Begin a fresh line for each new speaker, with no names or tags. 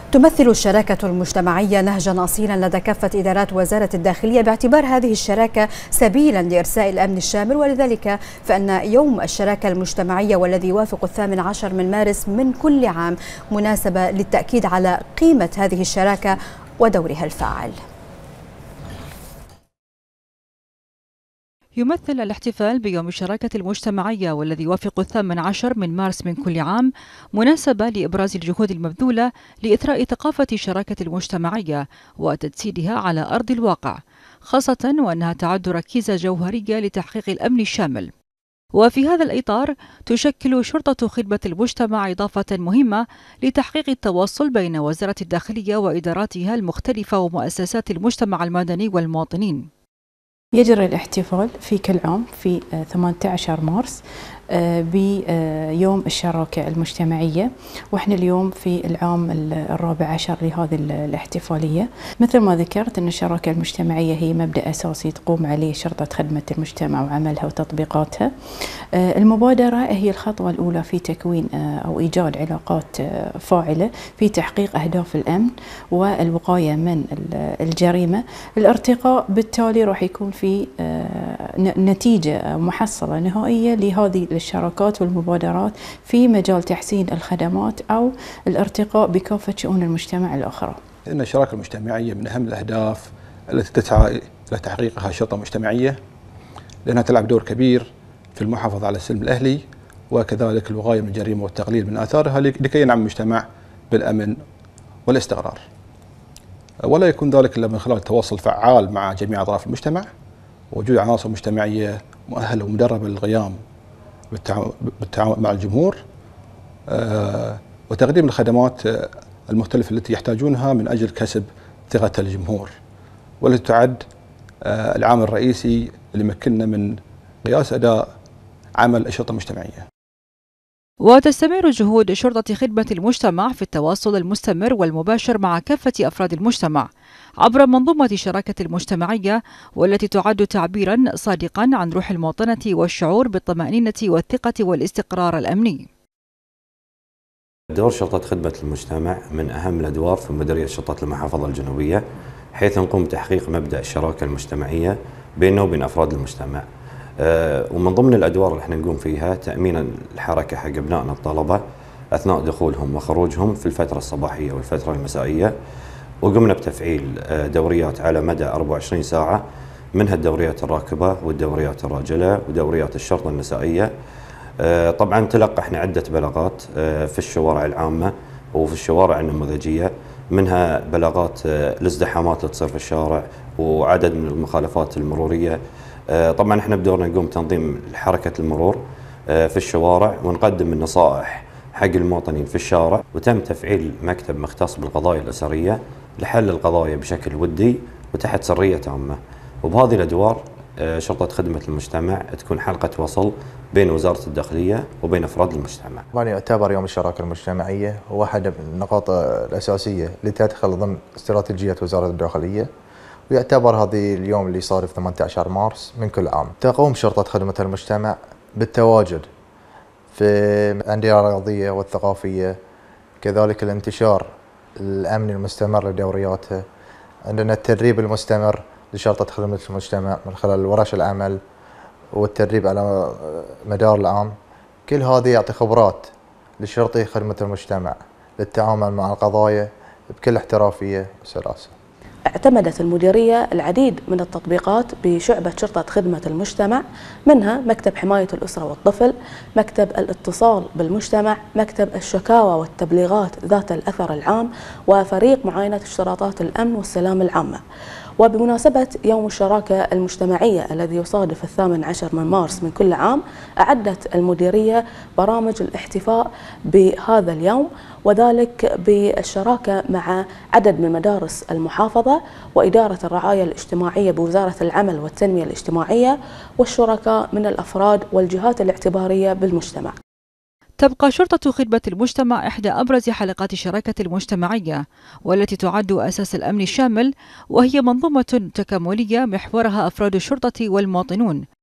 تمثل الشراكة المجتمعية نهجا أصيلا لدى كافة إدارات وزارة الداخلية باعتبار هذه الشراكة سبيلا لإرساء الأمن الشامل، ولذلك فإن يوم الشراكة المجتمعية والذي يوافق 18 من مارس من كل عام مناسبة للتأكيد على قيمة هذه الشراكة ودورها الفاعل.
يمثل الاحتفال بيوم الشراكة المجتمعية والذي يوافق 18 من مارس من كل عام مناسبة لإبراز الجهود المبذولة لإثراء ثقافة الشراكة المجتمعية وتجسيدها على أرض الواقع، خاصة وأنها تعد ركيزة جوهرية لتحقيق الأمن الشامل. وفي هذا الإطار تشكل شرطة خدمة المجتمع إضافة مهمة لتحقيق التواصل بين وزارة الداخلية وإداراتها المختلفة ومؤسسات المجتمع المدني والمواطنين.
يجري الاحتفال في كل عام في 18 مارس بيوم الشراكة المجتمعية، واحنا اليوم في العام الرابع عشر لهذه الاحتفالية. مثل ما ذكرت أن الشراكة المجتمعية هي مبدأ أساسي تقوم عليه شرطة خدمة المجتمع وعملها وتطبيقاتها. المبادرة هي الخطوة الأولى في تكوين أو إيجاد علاقات فاعلة في تحقيق أهداف الأمن والوقاية من الجريمة. الارتقاء بالتالي راح يكون في نتيجة محصلة نهائية لهذه الشراكات والمبادرات في مجال تحسين الخدمات أو الارتقاء بكافة شؤون المجتمع الأخرى.
إن الشراكة المجتمعية من أهم الأهداف التي تسعى إلى تحقيقها الشرطة المجتمعية، لأنها تلعب دور كبير في المحافظة على السلم الأهلي وكذلك الوقاية من الجريمة والتقليل من آثارها لكي ينعم المجتمع بالأمن والاستقرار. ولا يكون ذلك إلا من خلال التواصل فعال مع جميع أطراف المجتمع، ووجود عناصر مجتمعية مؤهلة ومدربة للقيام بالتعاون مع الجمهور وتقديم الخدمات المختلفة التي يحتاجونها من أجل كسب ثقة الجمهور، والتي تعد العامل الرئيسي اللي يمكننا من قياس أداء عمل الشرطة المجتمعية.
وتستمر جهود شرطة خدمة المجتمع في التواصل المستمر والمباشر مع كافة أفراد المجتمع عبر منظومة الشراكة المجتمعية، والتي تعد تعبيرا صادقا عن روح المواطنة والشعور بالطمأنينة والثقة والاستقرار الأمني.
دور شرطة خدمة المجتمع من أهم الأدوار في مديرية شرطة المحافظة الجنوبية، حيث نقوم بتحقيق مبدأ الشراكة المجتمعية بيننا وبين أفراد المجتمع. ومن ضمن الأدوار اللي احنا نقوم فيها تأمين الحركة حق أبنائنا الطلبة أثناء دخولهم وخروجهم في الفترة الصباحية والفترة المسائية، وقمنا بتفعيل دوريات على مدى 24 ساعة، منها الدوريات الراكبة والدوريات الراجلة ودوريات الشرطة النسائية. طبعا تلقى احنا عدة بلاغات في الشوارع العامة وفي الشوارع النموذجية، منها بلاغات الازدحامات اللي تصير في الشارع وعدد من المخالفات المرورية. طبعا احنا بدورنا نقوم تنظيم حركة المرور في الشوارع ونقدم النصائح حق المواطنين في الشارع، وتم تفعيل مكتب مختص بالقضايا الأسرية لحل القضايا بشكل ودي وتحت سرية تامة. وبهذه الأدوار شرطة خدمة المجتمع تكون حلقة وصل بين وزارة الداخلية وبين أفراد المجتمع.
طبعا يعتبر يوم الشراكة المجتمعية هو أحد النقاط الأساسية اللي تدخل ضمن استراتيجية وزارة الداخلية، ويعتبر هذا اليوم اللي صار في 18 مارس من كل عام. تقوم شرطة خدمة المجتمع بالتواجد في الأندية الرياضية والثقافية، كذلك الانتشار الأمني المستمر لدورياتها. عندنا التدريب المستمر لشرطة خدمة المجتمع من خلال ورش العمل والتدريب على مدار العام. كل هذه يعطي خبرات لشرطة خدمة المجتمع للتعامل مع القضايا بكل احترافية وسلاسة.
اعتمدت المديرية العديد من التطبيقات بشعبة شرطة خدمة المجتمع، منها مكتب حماية الأسرة والطفل، مكتب الاتصال بالمجتمع، مكتب الشكاوى والتبليغات ذات الأثر العام، وفريق معاينة اشتراطات الأمن والسلام العامة. وبمناسبة يوم الشراكة المجتمعية الذي يصادف 18 من مارس من كل عام، أعدت المديرية برامج الاحتفاء بهذا اليوم، وذلك بالشراكة مع عدد من مدارس المحافظة وإدارة الرعاية الاجتماعية بوزارة العمل والتنمية الاجتماعية والشركاء من الأفراد والجهات الاعتبارية بالمجتمع.
تبقى شرطة خدمة المجتمع إحدى أبرز حلقات الشراكة المجتمعية، والتي تعد أساس الأمن الشامل، وهي منظومة تكاملية محورها أفراد الشرطة والمواطنون،